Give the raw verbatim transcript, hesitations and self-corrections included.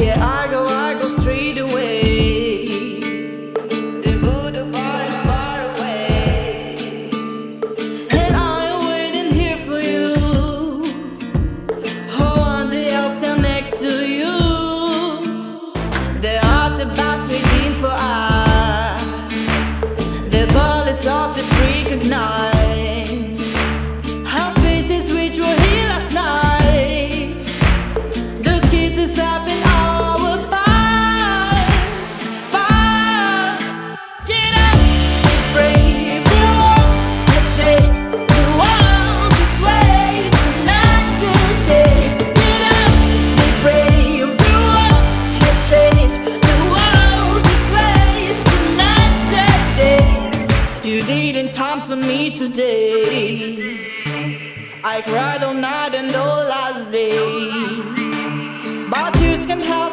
There I go, I go straight away. The Voodoo Bar is far away, and I'm waiting here for you. Oh, one day I'll stand next to you. There are the bars waiting for us. The ball is off, just recognize our faces which were here last night. Those kisses laughing our past, past. Get up, be brave, you won't shake the world this way. Tonight, the day. Get up, be brave, you won't shake the world this way. It's tonight, the day. You didn't come to me today. I cried all night and all last day, but tears can't help